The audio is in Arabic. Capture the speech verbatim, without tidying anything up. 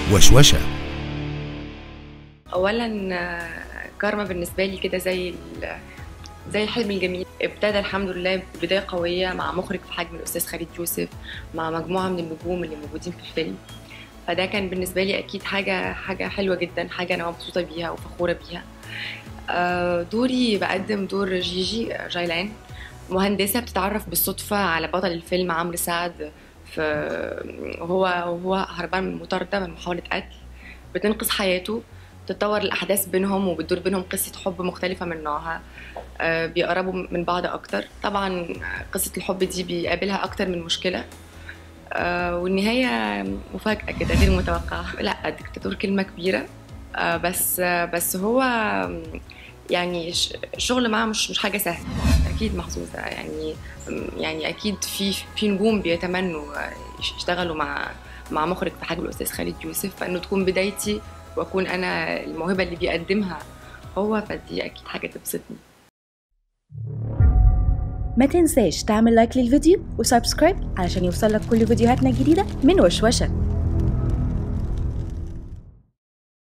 وشوشة. اولا كارما بالنسبه لي كده زي زي الحلم الجميل. ابتدى الحمد لله بدايه قويه مع مخرج في حجم الاستاذ خالد يوسف، مع مجموعه من النجوم اللي موجودين في الفيلم. فده كان بالنسبه لي اكيد حاجه حاجه حلوه جدا، حاجه انا مبسوطه بيها وفخوره بيها. دوري بقدم دور جيجي جايلان، مهندسه بتتعرف بالصدفه على بطل الفيلم عمرو سعد، في وهو وهو هربان من مطارده من محاوله قتل. بتنقذ حياته، تتطور الأحداث بينهم وبتدور بينهم قصة حب مختلفة من نوعها. آه بيقربوا من بعض أكتر. طبعا قصة الحب دي بيقابلها أكتر من مشكلة، آه والنهاية مفاجأة كده غير متوقعة. لا الدكتاتور كلمة كبيرة، آه بس آه بس هو يعني الشغل معاه مش مش حاجة سهلة. أكيد محظوظة، يعني يعني أكيد في في نجوم بيتمنوا يشتغلوا مع مع مخرج في حجم الأستاذ خالد يوسف، فإنه تكون بدايتي واكون انا الموهبه اللي بيقدمها هو، فدي اكيد حاجه تبسطني. ما تنساش تعمل لايك للفيديو وسبسكرايب علشان يوصلك كل فيديوهاتنا الجديده من وشوشه.